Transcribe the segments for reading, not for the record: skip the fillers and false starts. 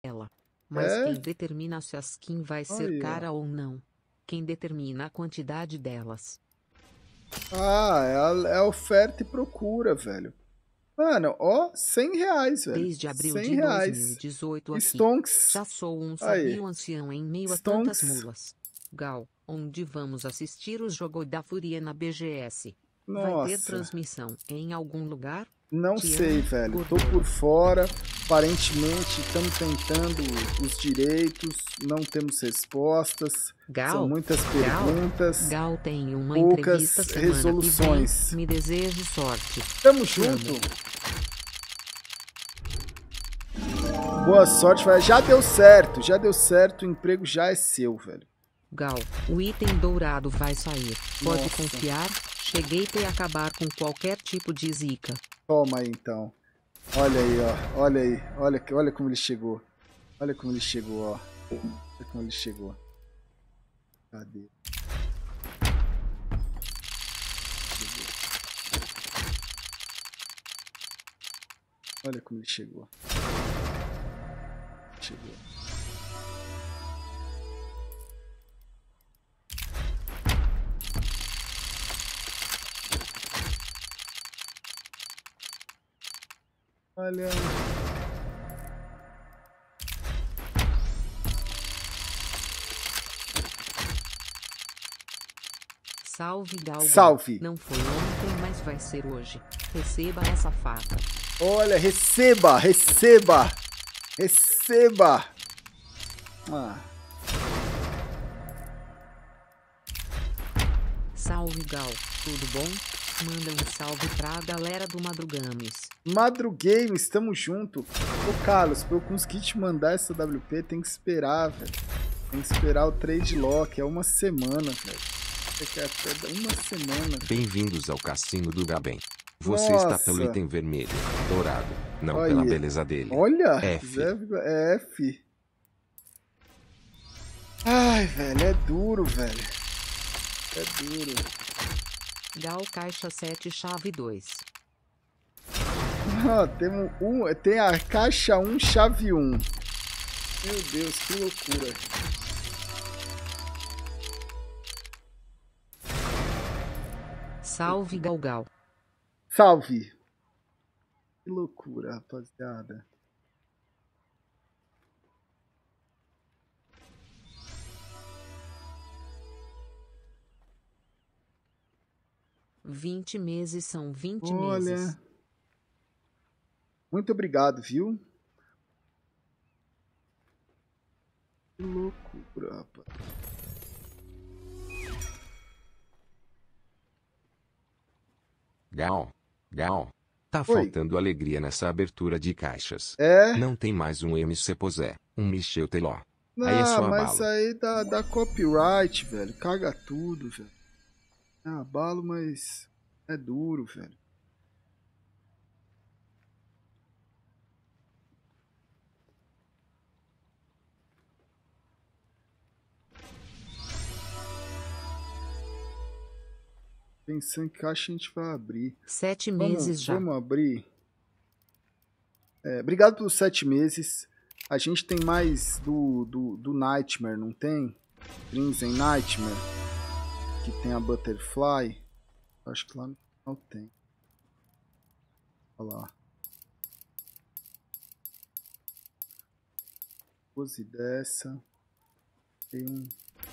ela. Mas É? quem determina se a skin vai ser Aí, ó. cara ou não? Quem determina a quantidade delas? Ah, é a oferta e procura, velho. Mano, ó, R$ 100, velho. Desde abril de R$ 100. 2018 aqui. Stonks. Já sou um Aí. sabio ancião em meio a tantas Stonks. mulas. Gal, onde vamos assistir o jogo da Fúria na BGS? Vai ter Nossa. transmissão em algum lugar? Não Te sei, amo, velho. Tô gordura. por fora. Aparentemente, estamos tentando os direitos. Não temos respostas. São Gal, muitas Gal, perguntas. Gal tem uma entrevista Poucas semana que vem. resoluções. Me desejo sorte. Tamo Te amo. junto. Boa sorte, velho. Já deu certo. Já deu certo. O emprego já é seu, velho. Gal, o item dourado vai sair. Pode Nossa. confiar. Cheguei pra acabar com qualquer tipo de zica. Toma aí, então. Olha aí, ó. Olha aí. Olha como ele chegou. Olha como ele chegou, ó. Olha como ele chegou. Cadê? Olha como ele chegou. Chegou. Olha. Salve, Gal. Salve. Não foi ontem, mas vai ser hoje. Receba essa faca. Olha, receba, receba. Receba. Ah. Salve, Gal. Tudo bom? Manda um salve pra galera do Madrugames. Madrugames, estamos junto. Ô Carlos, pra eu conseguir te mandar essa WP, tem que esperar, velho. Tem que esperar o trade lock, é uma semana, velho. É até uma semana. Bem-vindos ao cassino do Gaben. Você Nossa. está pelo item vermelho, dourado, não Olha. pela beleza dele. Olha, F. F. Ai, velho, é duro, velho. É duro. Gal caixa 7 chave 2. Tem a caixa 1, chave 1. Meu Deus, que loucura. Salve, Galgal. Salve. Que loucura, rapaziada. meses são 20 Olha. meses. Muito obrigado, viu? Que loucura, rapaz. Gal. Tá faltando alegria nessa abertura de caixas. É? Não tem mais um MC Posé, um Michel Teló. Não, Aí é só mas abalo. aí dá copyright, velho. Caga tudo, velho. É abalo, mas é duro, velho. Pensando que caixa a gente vai abrir. 7 meses já. Vamos abrir. Obrigado pelos 7 meses. A gente tem mais do Nightmare, não tem? Crimson Nightmare. Que tem a Butterfly. Acho que lá não tem. Olha lá. Pose dessa. Tem um.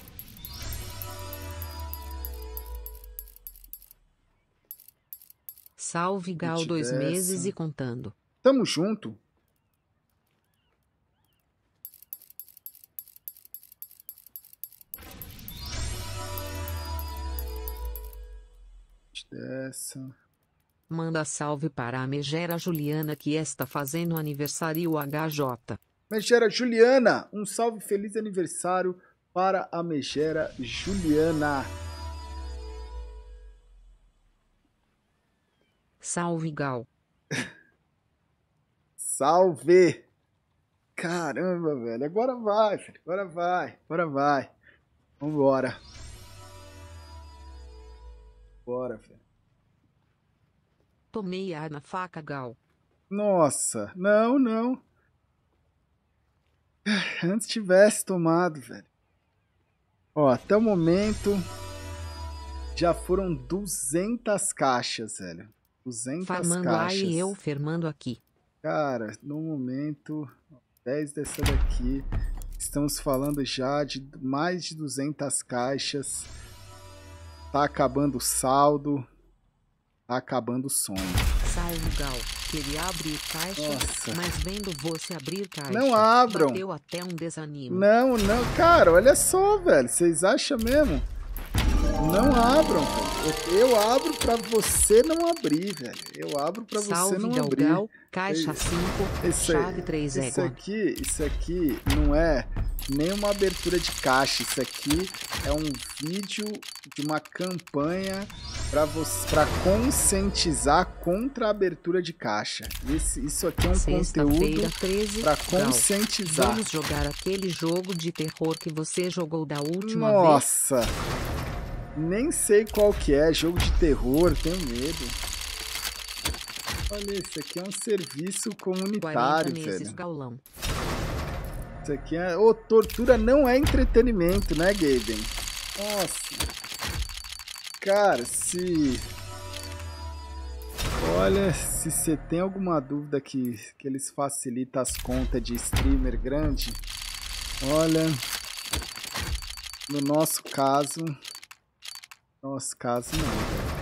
Salve, Gal, 2 dessa. meses e contando. Tamo junto. Dessa. Manda salve para a megera Juliana que está fazendo aniversário HJ. Megera Juliana, um salve feliz aniversário para a Megera Juliana. Salve, Gal. Salve! Caramba, velho. Agora vai, filho. Agora vai. Agora vai. Vambora. Bora, velho. Tomei ar na faca, Gal. Nossa. Não, não. Antes tivesse tomado, velho. Ó, até o momento já foram 200 caixas, velho. 200 Farmando caixas. lá e eu fermando aqui. Cara, no momento, 10 dessa daqui. Estamos falando já de mais de 200 caixas. Tá acabando o saldo. Tá acabando o sonho. Salve, Gal. Queria abrir caixa, Nossa. mas vendo você abrir caixa, Não abram. bateu até um desanimo. Não, cara, olha só, velho. Vocês acham mesmo? Não abram, velho. Eu abro pra você não abrir, velho. Eu abro pra você não abrir. Gal, caixa 5, chave 3 égua. Isso aqui não é nenhuma abertura de caixa. Isso aqui é um vídeo de uma campanha para conscientizar contra a abertura de caixa. Isso aqui é um conteúdo para conscientizar. Vamos jogar aquele jogo de terror que você jogou da última vez. Nossa! Nem sei qual que é, jogo de terror, tenho medo. Olha, isso aqui é um serviço comunitário, velho. Gaulão. Isso aqui é... Ô, tortura não é entretenimento, né, Gaben? Nossa. Cara, Olha, se você tem alguma dúvida que eles facilitam as contas de streamer grande, olha, no nosso caso não, velho.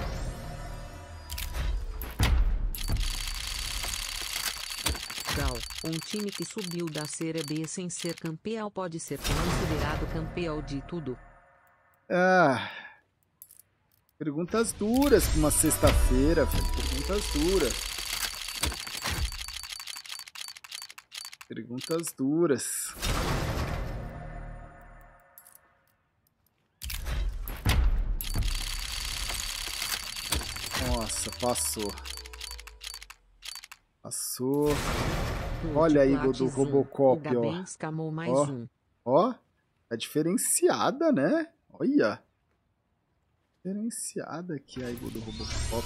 Gal, um time que subiu da Série B sem ser campeão pode ser considerado campeão de tudo? Ah, perguntas duras pra uma sexta-feira, velho. Perguntas duras. Nossa, passou. Olha a Igor do Robocop, ó. Ó, é diferenciada, né? Olha. Diferenciada aqui a Igor do Robocop.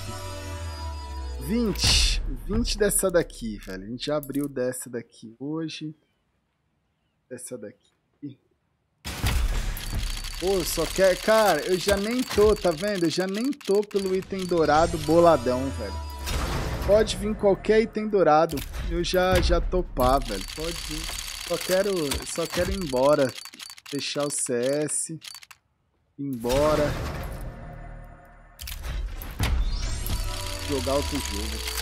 20 dessa daqui, velho. A gente já abriu dessa daqui hoje. Dessa daqui. Pô, só quer... Cara, eu já nem tô, tá vendo? Eu já nem tô pelo item dourado boladão, velho. Pode vir qualquer item dourado. Eu já topar, velho. Pode vir. Só quero ir embora. Fechar o CS. Ir embora. Jogar outro jogo.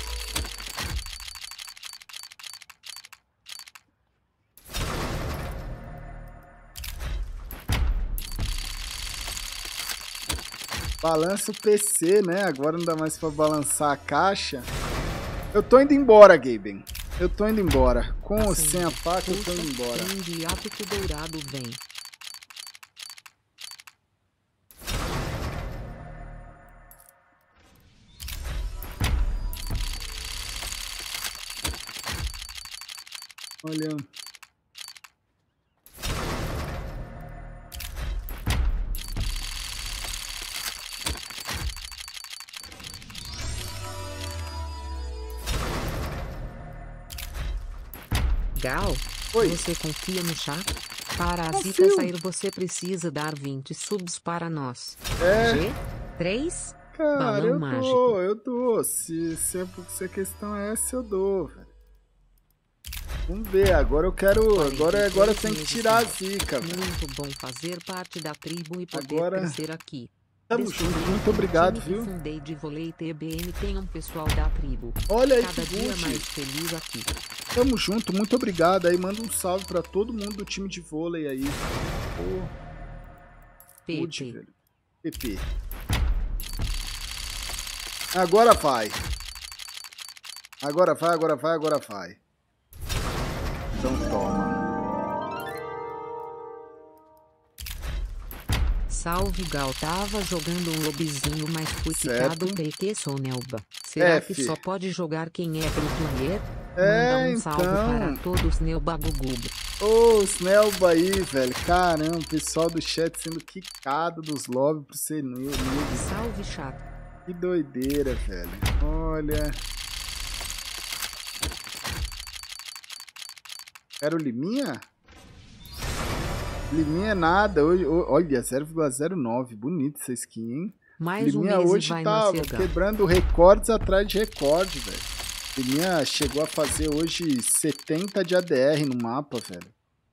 Balança o PC, né? Agora não dá mais pra balançar a caixa. Eu tô indo embora, Gaben. Eu tô indo embora. Com ou sem a faca, eu tô indo embora. Um diápico dourado vem. Olha. Gal, oi. Você confia no chá? Para a Zika sair, você precisa dar 20 subs para nós. G3? Cara, Balão mágico. Eu dou. Se a questão é essa, eu dou, velho. Vamos ver, agora eu quero. Agora tem que tirar a Zika, velho. Muito bom fazer parte da tribo e poder crescer aqui. Tamo junto, muito obrigado, viu? Fundei de vôlei TBN, tem um pessoal da tribo. Olha aí, cada dia mais feliz aqui. Tamo junto, muito obrigado aí. Manda um salve pra todo mundo do time de vôlei aí. Pô. PP. Agora vai. Agora vai. Então toma. Salve, Gal, tava jogando um lobbyzinho, mas fui quitado porque sou Nelba. Será que só pode jogar quem é pro player? Manda um salve para todos, Nelba Guguba. Ô, os Nelba aí, velho. Caramba, o pessoal do chat sendo quicado dos lobbies pro ser noob. Salve, chato. Que doideira, velho. Olha. Era o Liminha? Liminha é nada. Hoje, olha, 0,09. Bonito essa skin, hein? Mais Liminha hoje tá quebrando recordes atrás de recorde, velho. Liminha chegou a fazer hoje 70 de ADR no mapa, velho.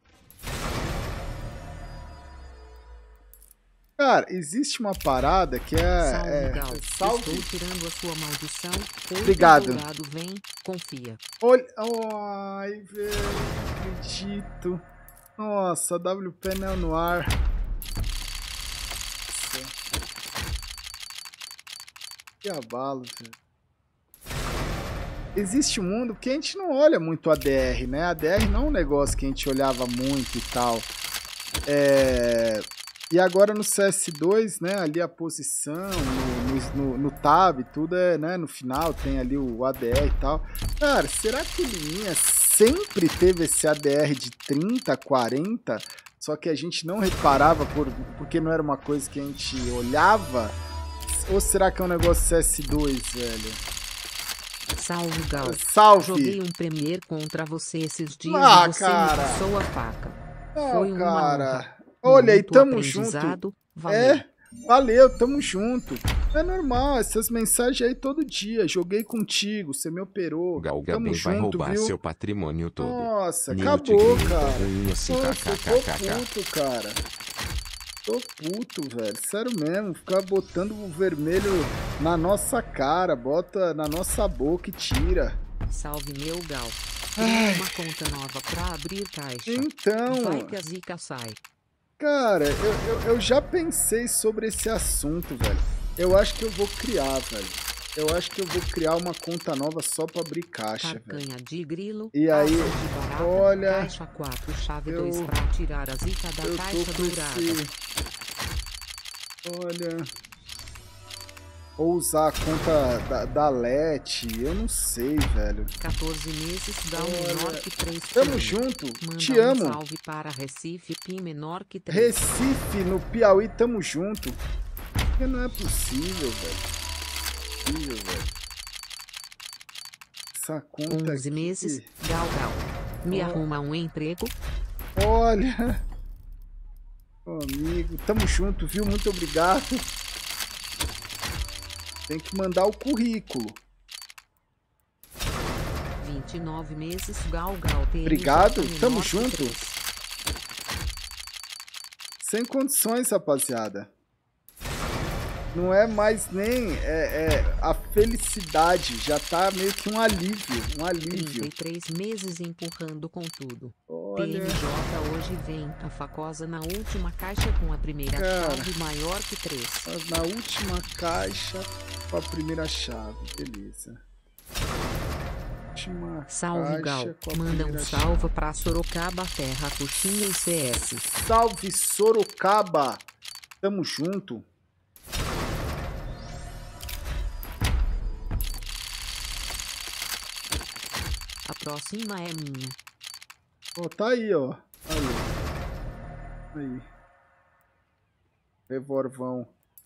Cara, existe uma parada que Salve. Estou tirando a sua maldição. Obrigado. Vem, confia. Olha. Ai, velho. Não acredito. Nossa, WP Neo Noir. Que abalo, velho. Existe um mundo que a gente não olha muito ADR, né? ADR não é um negócio que a gente olhava muito e tal. E agora no CS2, né? Ali a posição, no tab, tudo é, né? No final tem ali o ADR e tal. Cara, será que o Liminha sempre teve esse ADR de 30, 40? Só que a gente não reparava porque não era uma coisa que a gente olhava? Ou será que é um negócio CS2, velho? Salve, Gal. Salve. Joguei um Premier contra você esses dias e você me passou a faca. Foi uma honra. Olha aí, tamo junto. Valeu. Valeu, tamo junto. É normal, essas mensagens aí todo dia. Joguei contigo, você me operou. Gal Gaben vai roubar seu patrimônio todo. Nossa, acabou, cara. Nossa, tô puto, cara. Tô puto, velho. Sério mesmo. Ficar botando o vermelho na nossa cara, bota na nossa boca e tira. Salve, meu Gal. Tem uma conta nova pra abrir caixa. Então. Vai que a zica sai. Cara, eu já pensei sobre esse assunto, velho. Eu acho que eu vou criar, velho. Eu acho que eu vou criar uma conta nova só pra abrir caixa, Carcanha de grilo. E aí, barata, olha... Caixa 4, chave 2 pra tirar a zica da caixa dourada. Olha... Ou usar a conta da LET, eu não sei, velho. 14 meses dá um menor que 3. Tamo junto, Manda te amo. Salve para Recife, PIN menor que 3. Recife, no Piauí, tamo junto. Porque não é possível, velho. Essa conta 11 aqui... meses, Gal. Me arruma um emprego? Olha... Ô, amigo, tamo junto, viu? Muito obrigado. Tem que mandar o currículo. 29 meses, Gal. Obrigado, tamo junto. Sem condições, rapaziada. Não é mais nem a felicidade, já tá meio que um alívio. 33 meses empurrando com tudo. Olha. PMJ hoje vem a facosa na última caixa com a primeira chave maior que 3. Na última caixa com a primeira chave, beleza. Salve, Gal. Manda um salve pra Sorocaba, Terra, Coxinha e CS. Salve, Sorocaba. Tamo junto. A próxima é minha. Ó, tá aí, ó. Aí. Revolvão.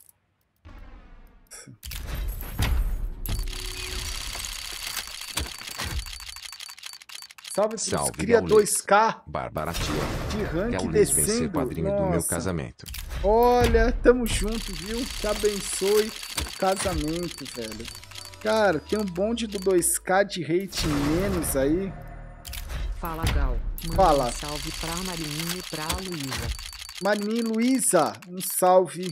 Salve, cria 2K. Bárbara Tia. De rank Gaules descendo. Vencer padrinho do meu casamento. Olha, tamo junto, viu? Que abençoe o casamento, velho. Cara, tem um bonde do 2K de rate menos aí. Fala, Gal. Fala. Um salve pra Marininha e pra Luísa. Marininha e Luísa, um salve.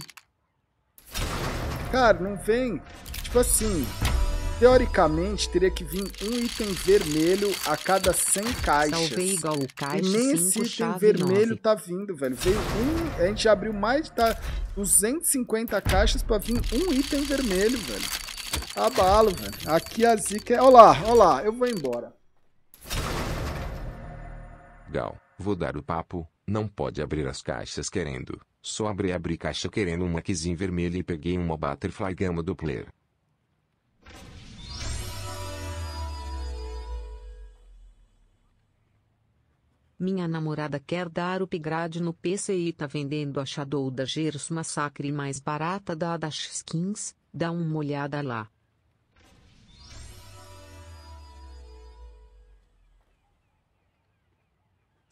Cara, não vem... Tipo assim... Teoricamente, teria que vir um item vermelho a cada 100 caixas. Salvei, Gal, caixa, e nem 5, esse item vermelho 9. Tá vindo, velho. Veio a gente abriu mais de 250 caixas pra vir um item vermelho, velho. Abalo, velho. Aqui a zica é... Olha lá, eu vou embora. Gal, vou dar o papo. Não pode abrir as caixas querendo. Só abri caixa querendo uma keyzinha vermelha e peguei uma Butterfly Gama do player. Minha namorada quer dar upgrade no PC e tá vendendo a Shadow da Gears Massacre mais barata da Dash Skins, dá uma olhada lá.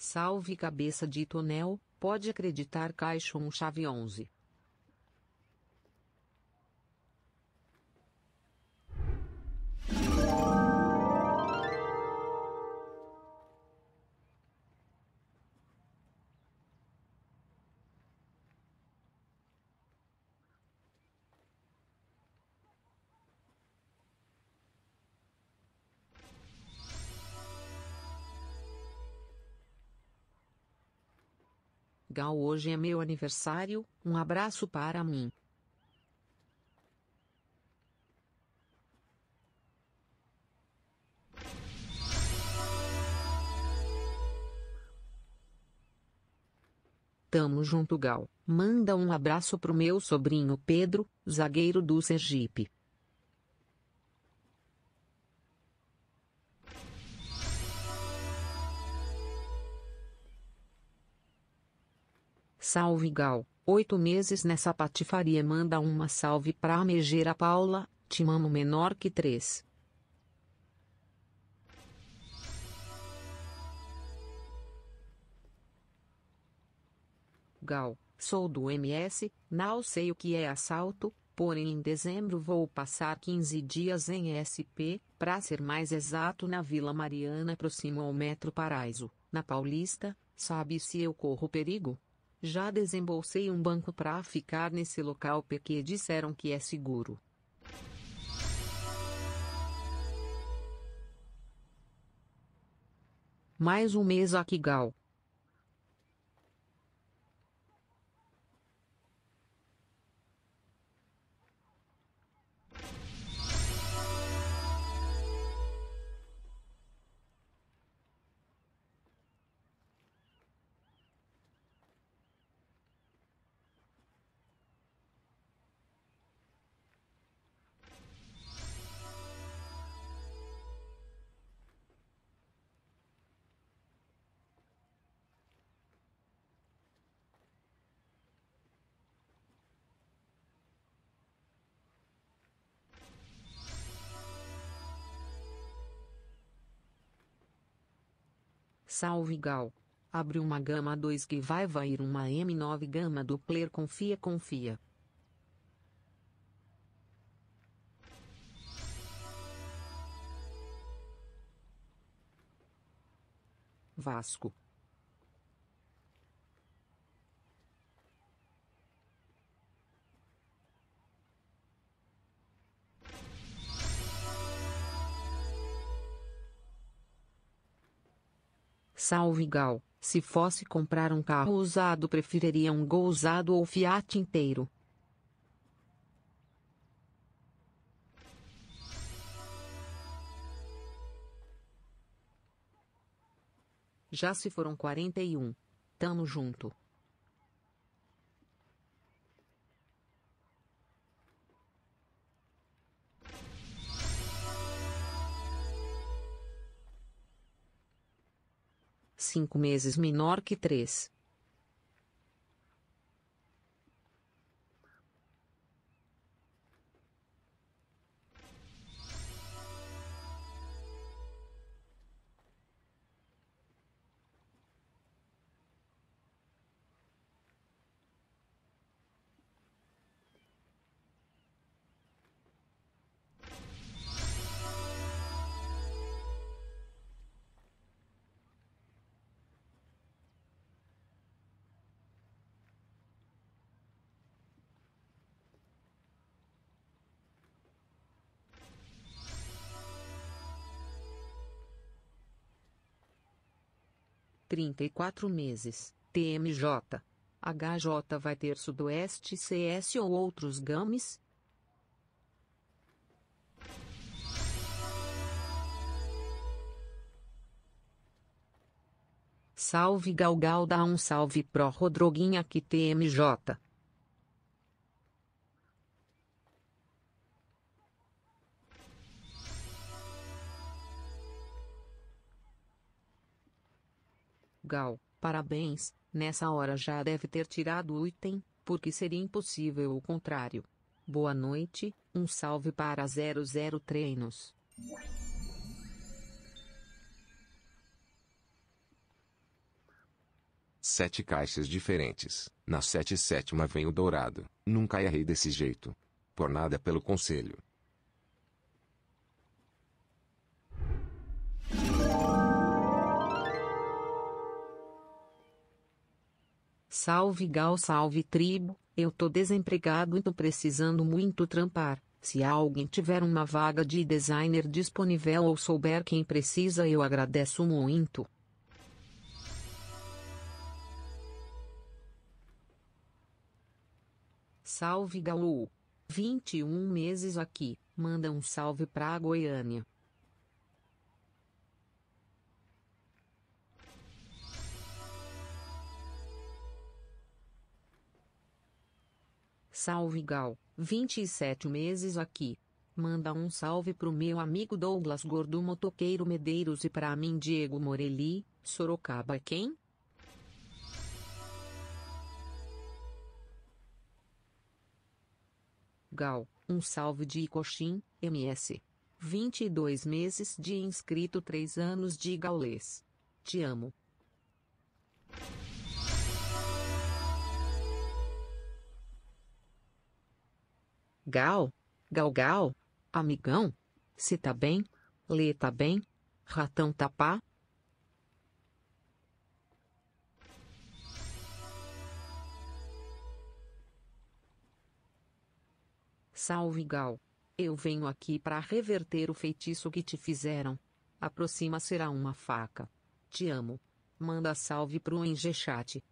Salve cabeça de tonel, pode acreditar caixão chave 11. Gal, hoje é meu aniversário, um abraço para mim. Tamo junto, Gal. Manda um abraço pro meu sobrinho Pedro, zagueiro do Sergipe. Salve, Gal. 8 meses nessa patifaria. Manda uma salve pra Megera Paula, te amo menor que 3. Gal, sou do MS, não sei o que é assalto, porém em dezembro vou passar 15 dias em SP, pra ser mais exato na Vila Mariana próximo ao Metro Paraíso, na Paulista. Sabe se eu corro perigo? Já desembolsei um banco pra ficar nesse local porque disseram que é seguro. Mais um mês aqui, Gal. Salve, Gal. Abre uma gama 2 que vai uma M9 gama Doppler. Confia. Vasco. Salve, Gal. Se fosse comprar um carro usado, preferiria um Gol usado ou Fiat inteiro? Já se foram 41. Tamo junto. Cinco meses menor que 3. Trinta e 4 meses, TMJ. HJ vai ter Sudoeste CS ou outros games? Salve, Galgal, dá um salve pro Rodroguinha aqui TMJ. Gal, parabéns, nessa hora já deve ter tirado o item, porque seria impossível o contrário. Boa noite, um salve para 00 Treinos. 7 caixas diferentes. Na 77ª vem o dourado. Nunca errei desse jeito. Por nada pelo conselho. Salve Gal, salve tribo, eu tô desempregado e tô precisando muito trampar. Se alguém tiver uma vaga de designer disponível ou souber quem precisa, eu agradeço muito. Salve Galu. 21 meses aqui, manda um salve pra Goiânia. Salve Gal, 27 meses aqui. Manda um salve pro meu amigo Douglas Gordo Motoqueiro Medeiros e pra mim Diego Morelli, Sorocaba quem? Gal, um salve de Coxim, MS. 22 meses de inscrito, 3 anos de gaulês. Te amo. Gal, Gal, amigão, cê tá bem? Lê tá bem? Ratão tá pá? Salve Gal, eu venho aqui pra reverter o feitiço que te fizeram. A próxima será uma faca. Te amo. Manda salve pro Engechat.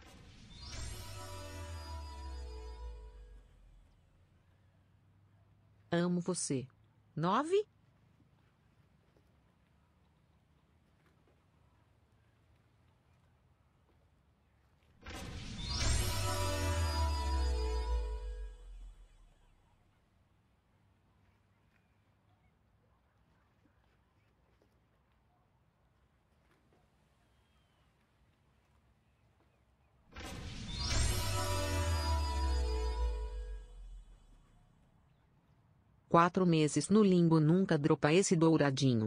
Amo você. 9? Quatro meses no limbo, nunca dropa esse douradinho.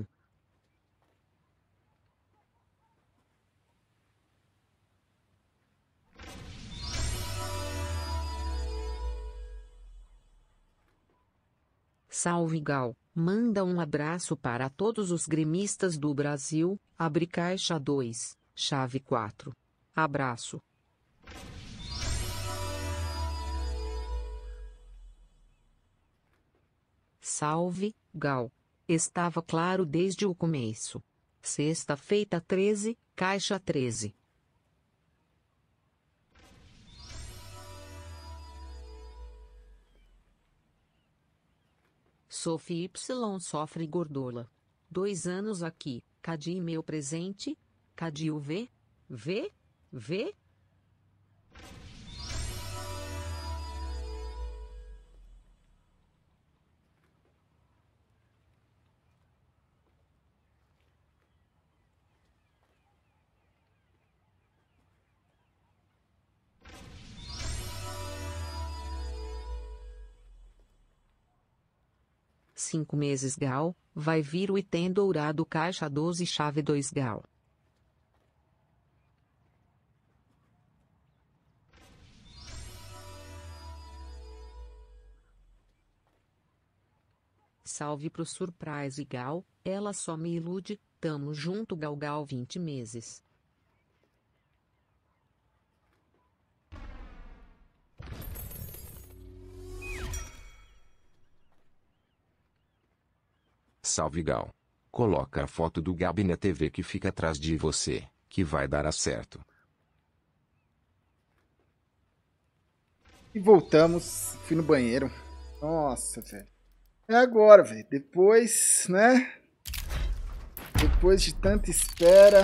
Salve Gal, manda um abraço para todos os gremistas do Brasil, abre caixa 2, chave 4. Abraço. Salve, Gal. Estava claro desde o começo. Sexta-feira 13, caixa 13. Sophie Y sofre gordola. 2 anos aqui, cadê meu presente? Cadê o V? V? V? Cinco meses Gal, vai vir o item dourado caixa 12 chave 2 Gal. Salve pro Surprise Gal, ela só me ilude, tamo junto Gal Gal 20 meses. Salve Gal. Coloca a foto do Gabi na TV que fica atrás de você, que vai dar certo. E voltamos, fui no banheiro. Nossa, velho. É agora, velho. Depois, né? Depois de tanta espera.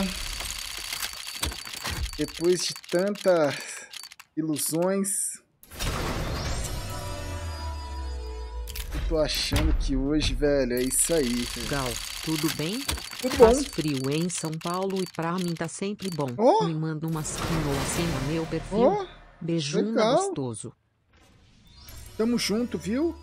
Depois de tantas ilusões. Tô achando que hoje, velho, é isso aí. Velho. Gal, tudo bem? Tudo bom. Faz frio em São Paulo e pra mim tá sempre bom. Oh. Me manda uma skin assim no meu perfil. Oh, beijunda gostoso. Tamo junto, viu?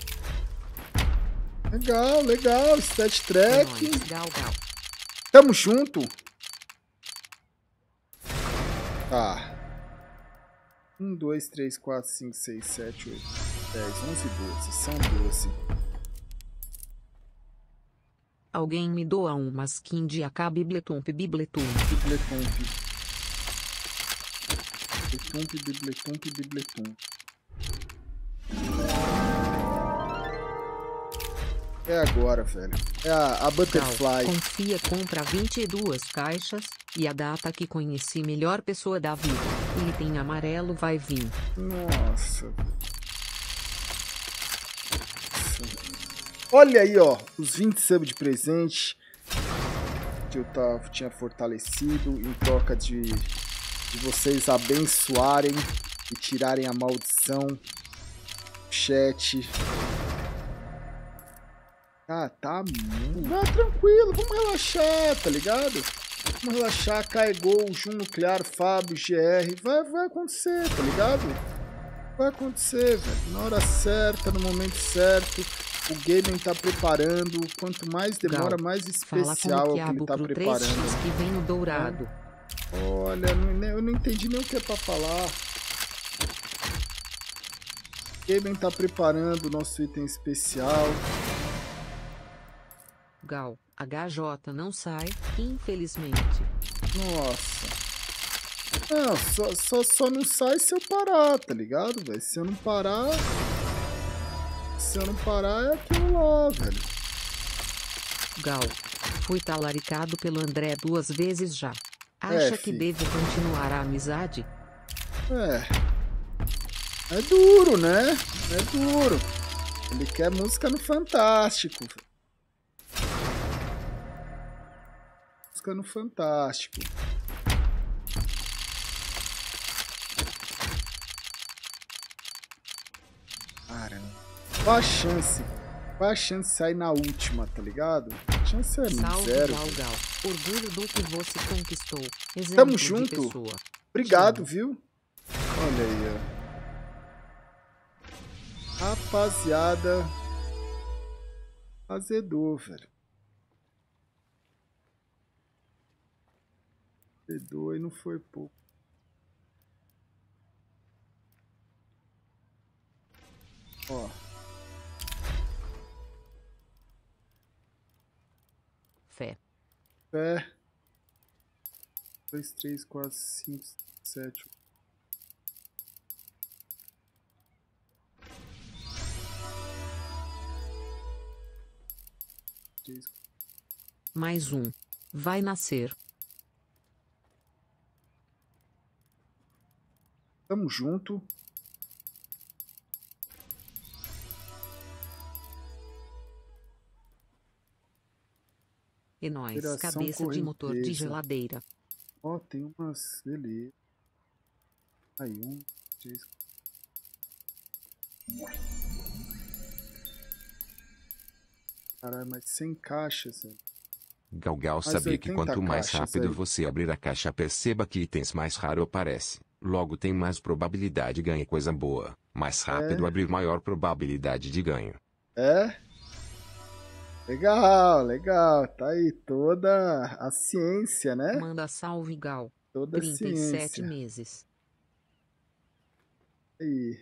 Legal, legal. Stat Track. É nóis, Gal Gal. Tamo junto. Tá. 1, 2, 3, 4, 5, 6, 7, 8, 10, 11, 12. São 12. Alguém me doa uma skin de AK Bibletump. Bibletump. É agora, velho. É a Butterfly. Confia, compra 22 caixas. E a data que conheci melhor pessoa da vida. Item amarelo vai vir. Nossa. Olha aí, ó. Os 20 subs de presente. Que eu tinha fortalecido. Em troca de vocês abençoarem. E tirarem a maldição. Chat. Ah, tá muito. Ah, tranquilo. Vamos relaxar, tá ligado? Vamos relaxar, carregou o Jun Nuclear, Fábio, GR, vai acontecer, tá ligado? Vai acontecer, velho. Na hora certa, no momento certo, o Gaben tá preparando. Quanto mais demora, mais especial é o que ele tá preparando. Que vem o dourado. Olha, eu não entendi nem o que é pra falar. O Gaben tá preparando o nosso item especial. Gal, HJ não sai, infelizmente. Nossa. Não, só não sai se eu parar, tá ligado, velho? Se eu não parar é aquilo lá, velho. Gal, fui talaricado pelo André 2 vezes já. Acha que devo continuar a amizade? É duro, né? É duro. Ele quer música no Fantástico. No Fantástico. Caramba. Qual a chance? Qual a chance de sair na última, tá ligado? A chance é zero. Gal. Orgulho do que você conquistou. Exemplo Tamo junto. Pessoa. Obrigado, viu? Olha aí, ó. Rapaziada. Azedou, velho. E não foi pouco. Ó. Fé. 2, 3, 4, 5, 7. Mais um. Vai nascer. Tamo junto. E nós, Operação cabeça de motor de geladeira. Ó, tem umas... Beleza. Aí, 1, 3... Caralho, mas 100 caixas, velho. Galgal sabia que quanto mais rápido aí você abrir a caixa, perceba que itens mais raros aparecem. Logo tem mais probabilidade de ganhar coisa boa. Mais rápido abrir, maior probabilidade de ganho. É? Legal, legal. Tá aí toda a ciência, né? Manda salve, Gal. Toda 37 ciência. meses. Aí.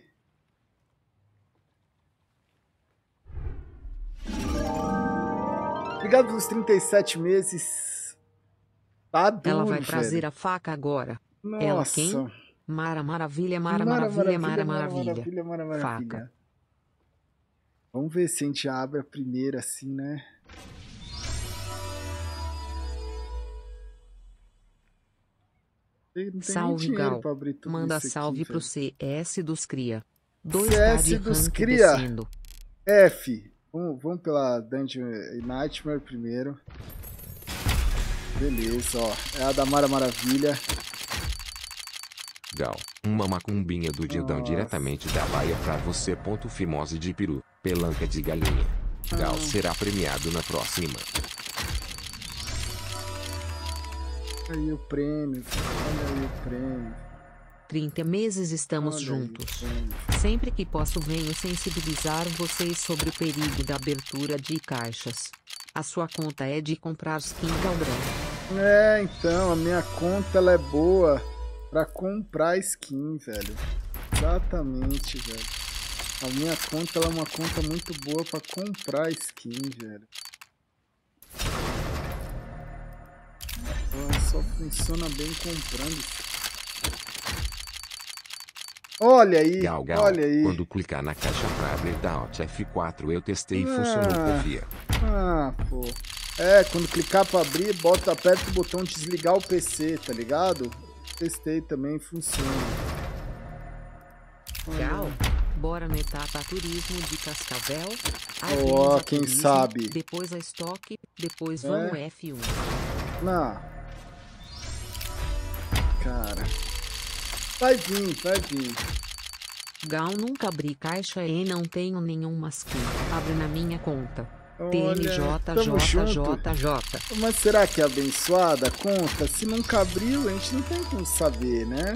Obrigado pelos 37 meses. Tá duro, Ela vai trazer velho. a faca agora. Nossa. Ela quem? Mara Maravilha, Mara Maravilha, Mara Maravilha. Faca. Vamos ver se a gente abre a primeira assim, né? Não tem Salve, Gal. Pra abrir tudo Manda isso salve aqui, pro velho. CS dos Cria. 2 CS de dos rank Cria. descendo. F. Vamos pela Dungeon Nightmare primeiro. Beleza, ó. É a da Mara Maravilha. Gal, uma macumbinha do Dildão diretamente da Bahia pra você. Fimose de peru, pelanca de galinha. Gal será premiado na próxima. Aí o prêmio. Olha aí o prêmio. 30 meses estamos Olha juntos. aí, Sempre que posso venho sensibilizar vocês sobre o perigo da abertura de caixas. A sua conta é de comprar skin Galbrão. É, então, a minha conta ela é boa. Pra comprar skin, velho. Exatamente, velho. A minha conta, ela é uma conta muito boa pra comprar skin, velho. Ela só funciona bem comprando. Olha aí, Gal, olha aí. Quando clicar na caixa pra abrir da Alt F4 eu testei e funcionou, confia. Pô. É, quando clicar pra abrir, aperta o botão de desligar o PC, tá ligado? Testei também, funciona. Gal, bora na etapa turismo de Cascavel. Ó, Apenas quem turismo, sabe. Depois a estoque, depois vamos F1. Não. Cara. Vai vir, vai vir. Gal, nunca abri caixa e não tenho nenhuma skin. Abre na minha conta. Tamo junto. TNJJJJ. Mas será que é abençoada a conta? Se nunca abriu, a gente não tem como saber, né?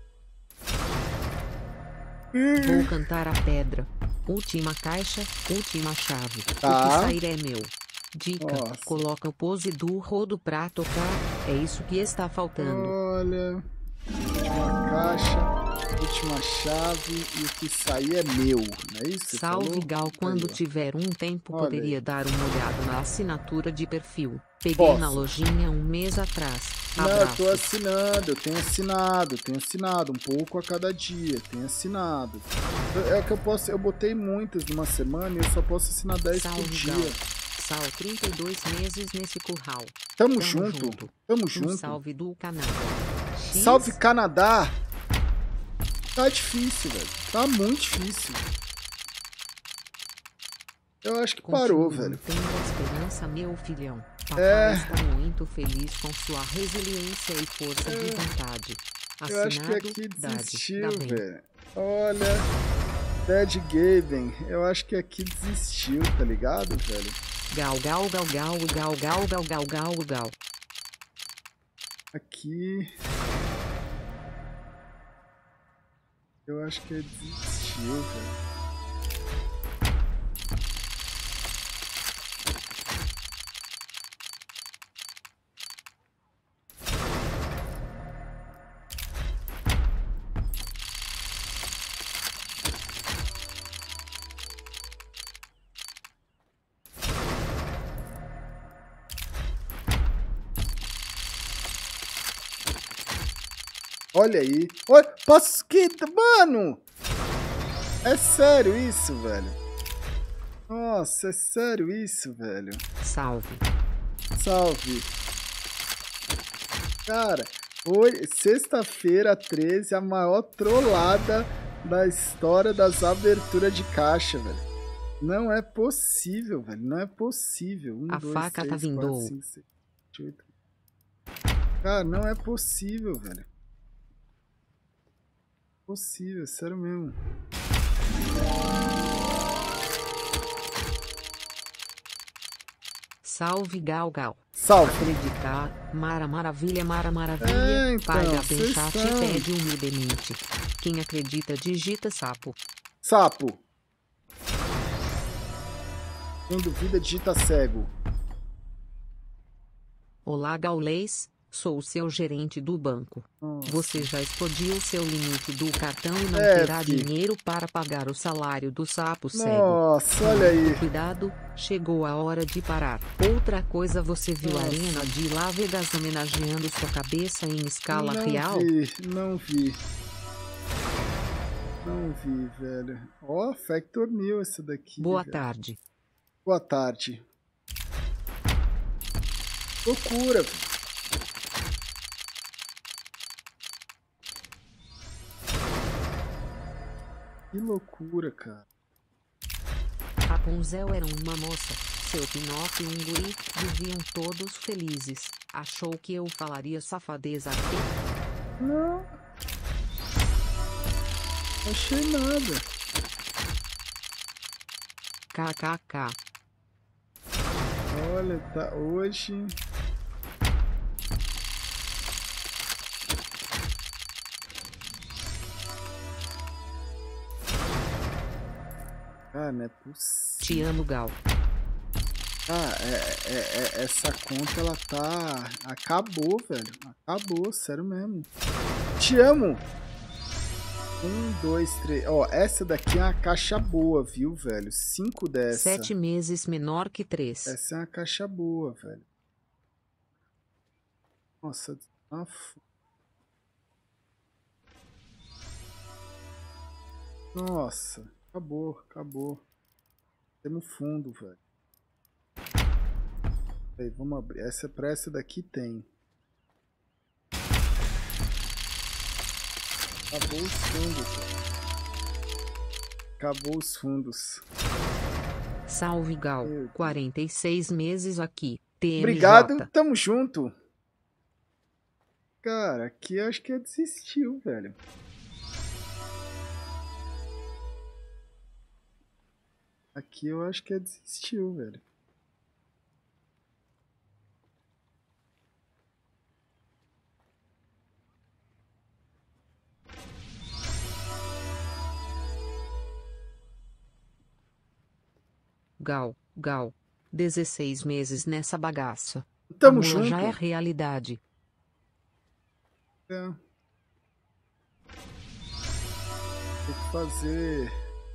Vou cantar a pedra. Última caixa, última chave. Tá. O que sair é meu. Dica, Nossa. coloca o pose do rodo pra tocar. É isso que está faltando. Olha. Última caixa, última chave e o que sair é meu, não é isso? Salve Gal, quando Aí, tiver um tempo olha poderia aí. dar uma olhada na assinatura de perfil. Peguei Posso. na lojinha um mês atrás. Não, eu Abraço. tô assinando, eu tenho assinado, um pouco a cada dia, tenho assinado. É que eu botei muitas numa semana e eu só posso assinar 10 por Salve dia. Gal. Sal 32 meses nesse curral. Tamo junto. Tamo junto. Salve do Canadá. X? Salve Canadá! Tá difícil, velho. Tá muito difícil. Eu acho que parou, velho. Tenho esperança, meu filhão. Papai está muito feliz com sua resiliência e força de vontade. Eu acho que Assinado, aqui Dade, desistiu, Gaben. velho. Olha. Dead Gaben. Eu acho que aqui desistiu, tá ligado, velho? Gal. Aqui. Eu acho que desistiu, velho. Olha aí. Olha, Pasquita, mano! É sério isso, velho? Nossa, é sério isso, velho? Salve. Salve. Cara, hoje, sexta-feira 13, a maior trollada da história das aberturas de caixa, velho. Não é possível, velho. Não é possível. A faca tá vindo. 4, 5, 6, 7, 8. Cara, não é possível, velho. Possível, sério mesmo. Salve Gal. Salve. Acreditar, maravilha. É, então, Paga bem vocês chat são. e pede humildemente. Quem acredita digita sapo. Sapo. Quem duvida digita cego. Olá Gaulês, sou o seu gerente do banco. Nossa. Você já explodiu seu limite do cartão e não É, terá fi. dinheiro para pagar o salário do sapo cego. Nossa, olha aí. Cuidado, chegou a hora de parar. Outra coisa, você viu a Nossa. arena de Las Vegas homenageando sua cabeça em escala real? Não vi, velho. Ó, Factor New essa daqui. Boa velho. tarde. Boa tarde. Loucura, velho. Que loucura, cara. Rapunzel era uma moça, seu Pinóquio um guri, viviam todos felizes. Achou que eu falaria safadeza aqui? Não. Achei nada. KKK. Olha, tá hoje. Ah, não é possível. Te amo, Gal. Essa conta ela tá. Acabou, velho. Acabou, sério mesmo. Te amo. 1, 2, 3. Ó, essa daqui é uma caixa boa, viu, velho? 5 dessa. 7 meses menor que 3. Essa é uma caixa boa, velho. Nossa, nossa, acabou. Temos fundo, velho. Aí, vamos abrir. Essa pra essa daqui tem. Acabou os fundos, velho. Acabou os fundos. Salve Gal, 46 meses aqui. TMJ. Obrigado, tamo junto. Cara, aqui eu acho que desistiu, velho. Aqui eu acho que desistiu, velho. Gal. 16 meses nessa bagaça. Tamo A mula junto. já é realidade. É. Tem que fazer...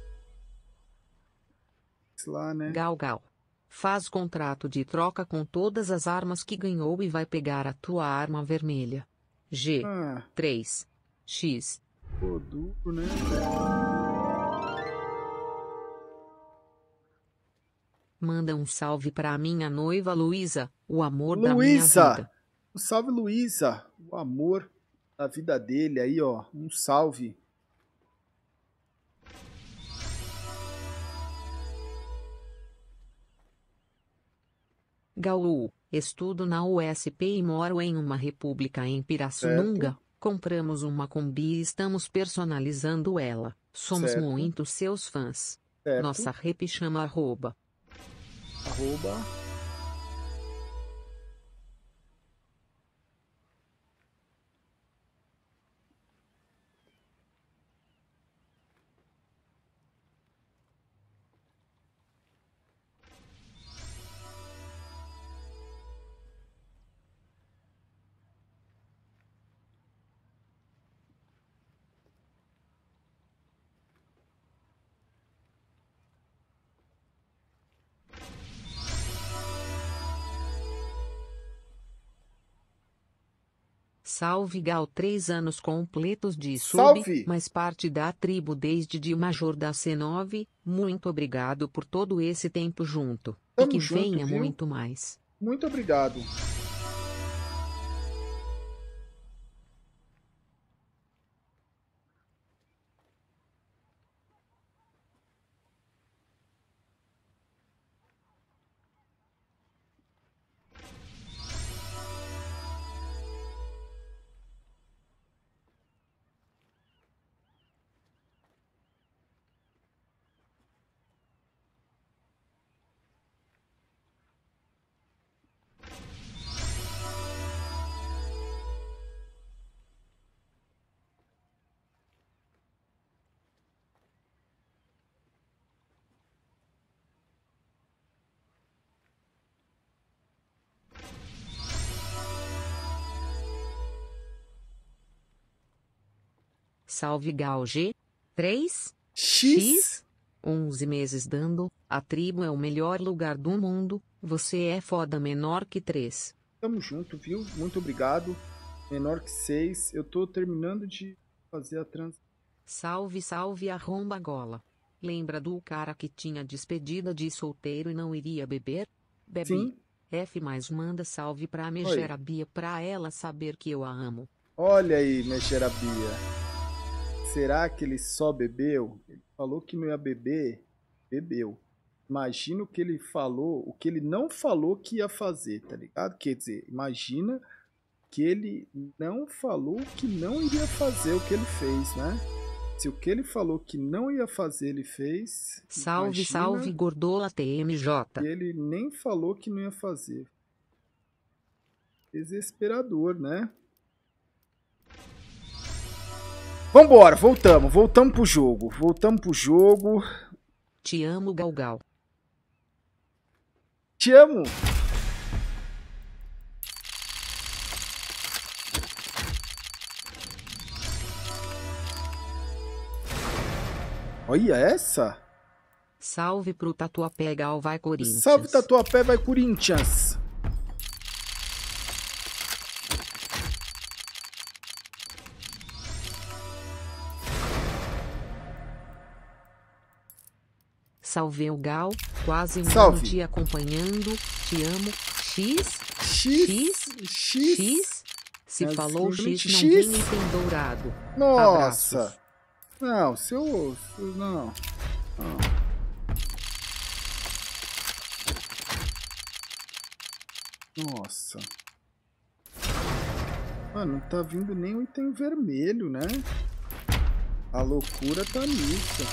Sei lá, né? Gal. Faz contrato de troca com todas as armas que ganhou e vai pegar a tua arma vermelha. Ah, G3. X. pô, duro, né? Manda um salve pra minha noiva Luísa, o amor da minha Luísa! vida. Um salve, Luísa! O amor da vida dele aí, ó. Um salve. Gaú, estudo na USP e moro em uma república em Pirassununga. Certo. Compramos uma Kombi e estamos personalizando ela. Somos Certo. muito seus fãs. Certo. Nossa rep chama @. Arroba. Salve Gal, 3 anos completos de sub, Salve! mas parte da tribo desde de Major da C9. Muito obrigado por todo esse tempo junto. Tamo e que junto, venha viu? muito mais. Muito obrigado. Salve Gal G. 3. X. 11 meses dando. A tribo é o melhor lugar do mundo. Você é foda, menor que 3. Tamo junto, viu? Muito obrigado. Menor que 6. Eu tô terminando de fazer a trans... Salve arromba gola. Lembra do cara que tinha despedida de solteiro e não iria beber? Bebi. Sim. F mais manda salve pra Megera Bia pra ela saber que eu a amo. Olha aí, Megera Bia. Será que ele só bebeu? Ele falou que não ia beber, bebeu. Imagina o que ele falou, o que ele não falou que ia fazer, tá ligado? Quer dizer, imagina que ele não falou que não iria fazer o que ele fez, né? Se o que ele falou que não ia fazer, ele fez... Salve Gordola TMJ. E ele nem falou que não ia fazer. Desesperador, né? Vambora, voltamos pro jogo. Te amo, Galgal. Te amo. Olha essa. Salve pro Tatuapé, Gal, vai Corinthians. Salve Tatuapé, vai Corinthians. Salve o Gal, quase um Salve. ano te acompanhando, te amo. X? Se Mas falou simplesmente X, não X? vem item dourado. Nossa. Abraços. Não, não. Nossa. Mano, não tá vindo nem o item vermelho, né? A loucura tá nisso.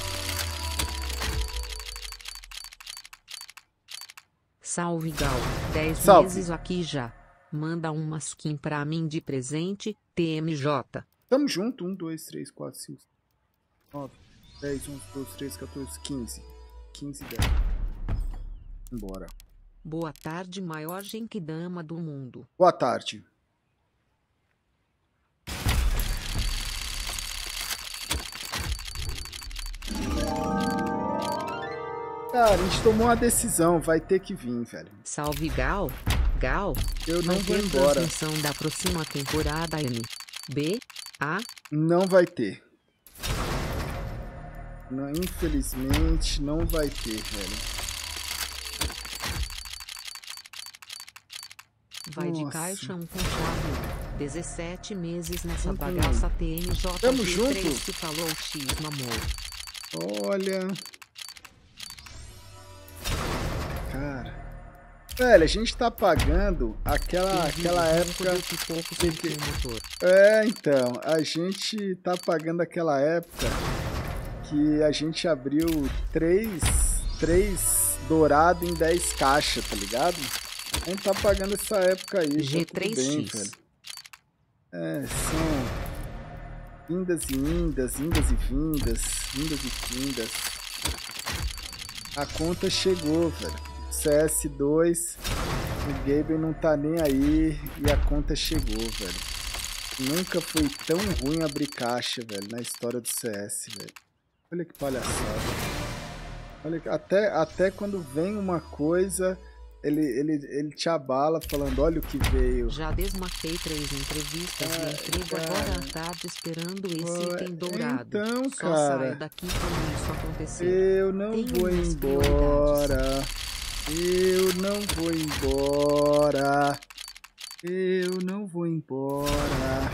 Salve Gal, 10 Salve. meses aqui já. Manda uma skin pra mim de presente, TMJ. Tamo junto. 1, 2, 3, 4, 5, 9, 10, 11, 12, 13, 14, 15. 15, 10. Embora. Boa tarde, maior genkidama do mundo. Boa tarde. Cara, a gente tomou uma decisão, vai ter que vir, velho. Salve Gal, Gal. Eu não vai vou ter embora. transmissão da próxima temporada N, B, A. Não vai ter. Não, infelizmente, não vai ter, velho. Vai de Nossa. caixa um com chave. 17 meses nessa bagaça TNJ. Tamo 3 junto. se falou X, mamou. Olha. Cara. Velho, a gente tá pagando aquela época. Então, a gente tá pagando aquela época que a gente abriu 3 dourado em 10 caixas, tá ligado? A gente tá pagando essa época aí. G3X. Tá tudo bem, velho. É, são vindas e indas, indas e vindas, vindas e vindas. A conta chegou, velho. CS2, o Gaben não tá nem aí e a conta chegou, velho. Nunca foi tão ruim abrir caixa, velho, na história do CS, velho. Olha que palhaçada. Olha, até quando vem uma coisa, ele te abala falando, olha o que veio. Já desmarquei 3 entrevistas e entrego agora à tarde esperando esse item dourado. Então, Só cara, saio daqui quando isso acontecer. eu não Tenho vou minhas embora. Eu não vou embora. Eu não vou embora.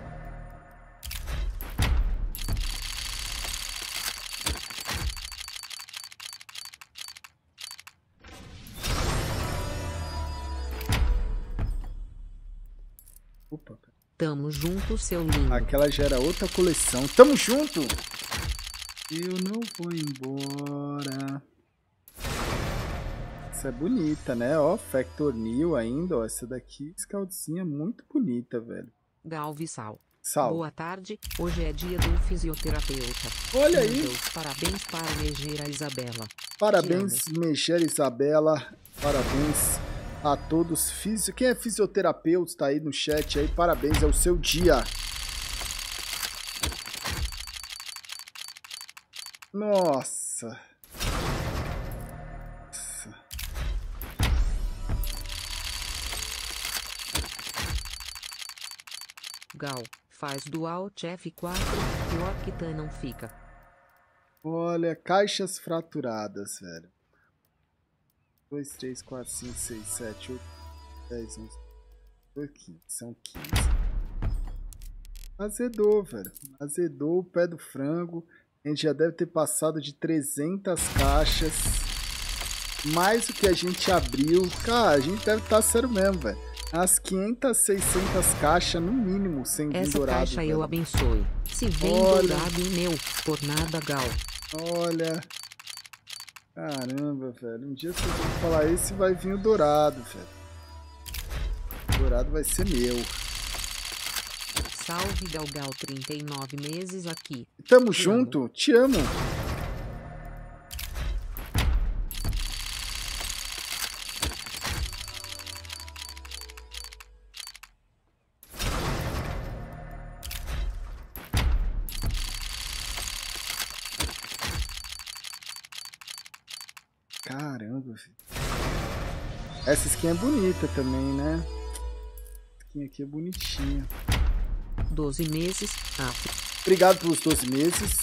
Opa, cara. Tamo junto, seu lindo. Aquela já era outra coleção. Tamo junto! Eu não vou embora. Essa é bonita, né? Ó, Factor New ainda, ó. Essa daqui, Scaldzinha, muito bonita, velho. Galvissal. Sal. Boa tarde, hoje é dia do fisioterapeuta. Olha Meu aí. Deus, parabéns para a Megeira Isabela. Parabéns, Megera Isabela. Parabéns a todos. Quem é fisioterapeuta tá aí no chat aí. Parabéns, é o seu dia. Nossa. Gal, faz do Alt F4, pior que Tan não fica. Olha, caixas fraturadas, velho. 2, 3, 4, 5, 6, 7, 8, 10, 11, 12, 15. São 15. Azedou, velho. Azedou o pé do frango. A gente já deve ter passado de 300 caixas. Mais do que a gente abriu. Cara, a gente deve estar sério mesmo, velho. As 500, 600 caixas no mínimo sem vir Essa dourado. caixa velho. eu abençoe. Se vem Olha. dourado e meu, por nada Gal. Olha. Caramba, velho. Um dia vocês vão falar esse vai vir o dourado, velho. O dourado vai ser meu. Salve Galgal, 39 meses aqui. Tamo Te junto. Te amo. filho. Essa skin é bonita também, né? Essa skin aqui é bonitinha. 12 meses, Obrigado pelos 12 meses.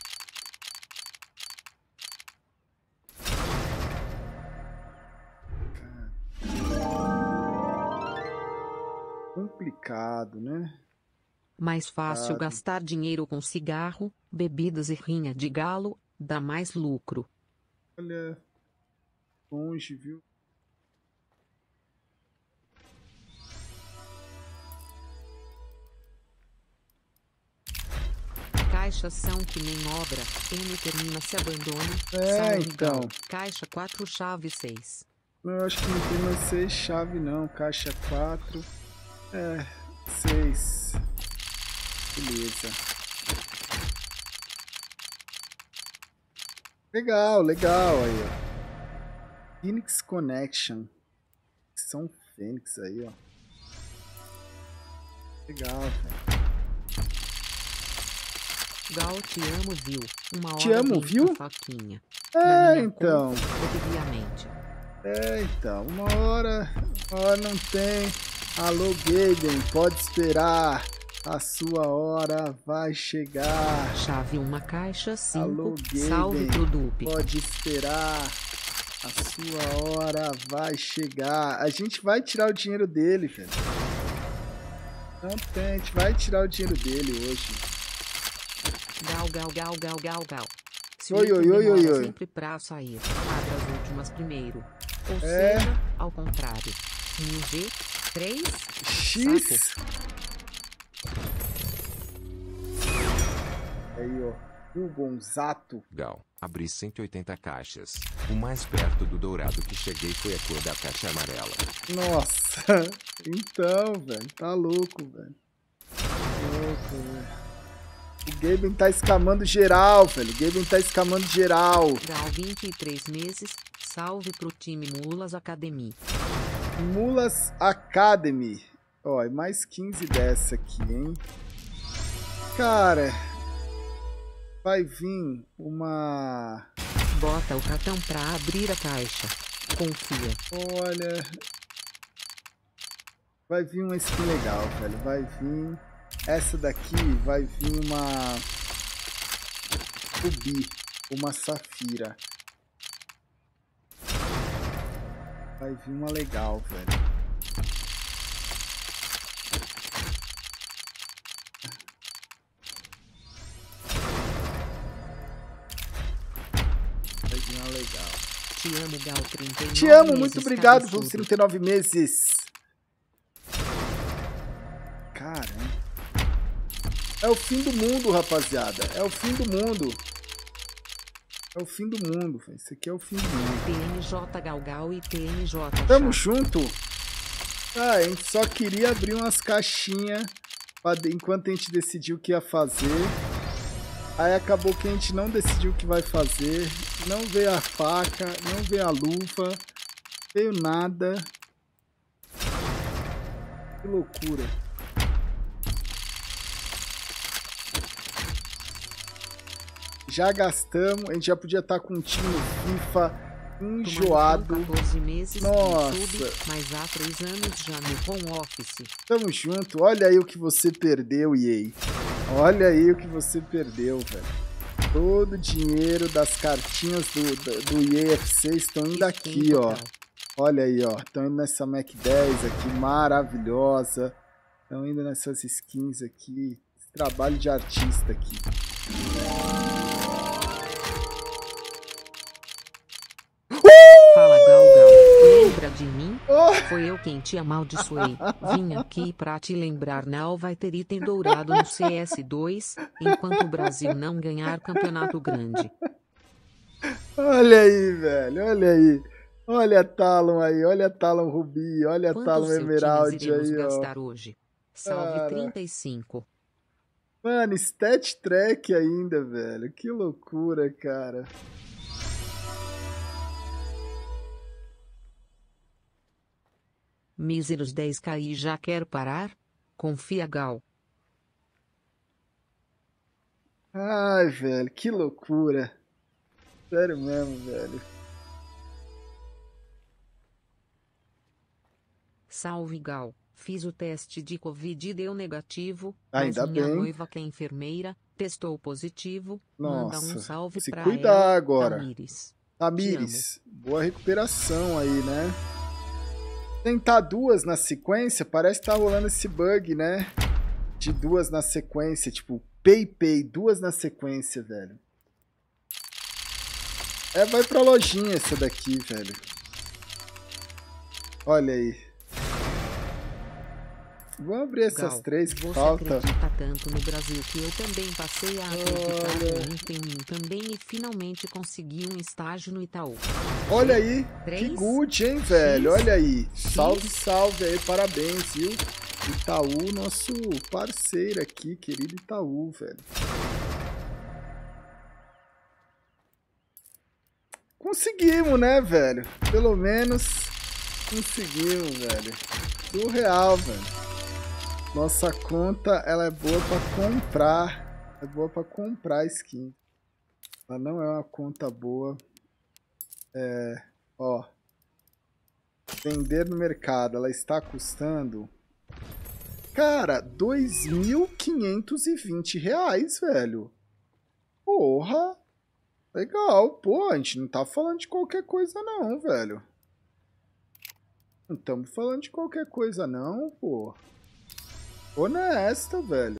Complicado, né? Mais fácil gastar dinheiro com cigarro, bebidas e rinha de galo, dá mais lucro. Olha, longe, viu? Caixas são que nem obra, N termina se abandone, Então. Caixa 4 chave 6. Eu acho que não tem mais 6 chave não, caixa 4. 6. Beleza. Legal, legal aí, ó. Phoenix Connection. São Fênix aí, ó. Legal, velho. Gal, te amo, viu? Uma hora Te amo, viu? Faquinha. Então. Obviamente. Então. Uma hora não tem. Alô, Gaben, pode esperar. A sua hora vai chegar. Chave uma caixa 5. Alô, Gaben, salve pro Dupe. pode esperar. A sua hora vai chegar. A gente vai tirar o dinheiro dele, velho. Não tem, a gente vai tirar o dinheiro dele hoje. Gal. Se Oi. sempre pra sair, abra as últimas primeiro. Ou seja, ao contrário. 1000G, 3, X. saco. Aí, ó. O Gonzato. Gal, abri 180 caixas. O mais perto do dourado que cheguei foi a cor da caixa amarela. Nossa. Então, velho. Tá louco, velho. O Gaben tá escamando geral, velho. O Gaben tá escamando geral. Gal, 23 meses. Salve pro time Mulas Academy. Mulas Academy. Ó, é mais 15 dessa aqui, hein? Cara, vai vir uma... Bota o cartão pra abrir a caixa. Confia. Olha... Vai vir uma skin legal, velho. Vai vir... Essa daqui vai vir uma... Rubi. Uma Safira. Vai vir uma legal, velho. Vai vir uma legal. Te amo, Gal, 39 Te amo, meses, muito obrigado cabeçudo. pelos 39 meses. Caramba. É o fim do mundo, rapaziada. É o fim do mundo. É o fim do mundo. Isso aqui é o fim do mundo. TMJ Galgal e TMJ. Tamo Chato. junto. Ah, a gente só queria abrir umas caixinhas enquanto a gente decidiu o que ia fazer. Aí acabou que a gente não decidiu o que vai fazer. Não veio a faca, não veio a luva. Veio nada. Que loucura. Já gastamos, a gente já podia estar com um time no FIFA enjoado. 14 meses, Nossa. YouTube, mas há 3 anos já no home office. Tamo junto. Olha aí o que você perdeu, EA. Olha aí o que você perdeu, velho. Todo o dinheiro das cartinhas do EA FC estão indo aqui, ó. Olha aí, ó. Estão indo nessa Mac 10 aqui, maravilhosa. Estão indo nessas skins aqui. Esse trabalho de artista aqui. Fala, Galgal. Lembra de mim? Oh! Foi eu quem te amaldiçoei. Vim aqui pra te lembrar, não vai ter item dourado no CS2, enquanto o Brasil não ganhar campeonato grande. Olha aí, velho. Olha aí. Olha a Talon aí. Olha a Talon Rubi. Olha a Talon Emerald iremos aí, ó. gastar hoje? Salve Cara. 35. Mano, stat track ainda, velho. Que loucura, cara. Míseros 10k e já quer parar? Confia, Gal. Ai, velho, que loucura. Sério mesmo, velho. Salve Gal, fiz o teste de Covid e deu negativo, Ainda mas minha bem. noiva que é enfermeira, testou positivo. Nossa, manda um salve se pra cuidar ela, agora. Tamires. Tamires, boa recuperação aí, né? Tentar duas na sequência, parece que tá rolando esse bug, né? De duas na sequência, tipo, pay, duas na sequência, velho. É, vai pra lojinha essa daqui, velho. Olha aí. Vamos abrir essas Gal, três que você falta. acredita tanto no Brasil que eu também passei a acreditar muito em mim também e finalmente consegui um estágio no Itaú. Olha aí, que Três, good, hein, velho? Olha aí. X. Salve, salve aí, parabéns, viu? Itaú, nosso parceiro aqui, querido Itaú, velho. Conseguimos, né, velho? Pelo menos conseguimos, velho. Surreal, velho. Nossa conta, ela é boa pra comprar. É boa pra comprar skin. Ela não é uma conta boa. Ó. Vender no mercado, ela está custando... Cara, R$ 2.520, velho. Porra. Legal. Pô, a gente não tá falando de qualquer coisa não, velho. Não estamos falando de qualquer coisa não, pô. Honesta, velho.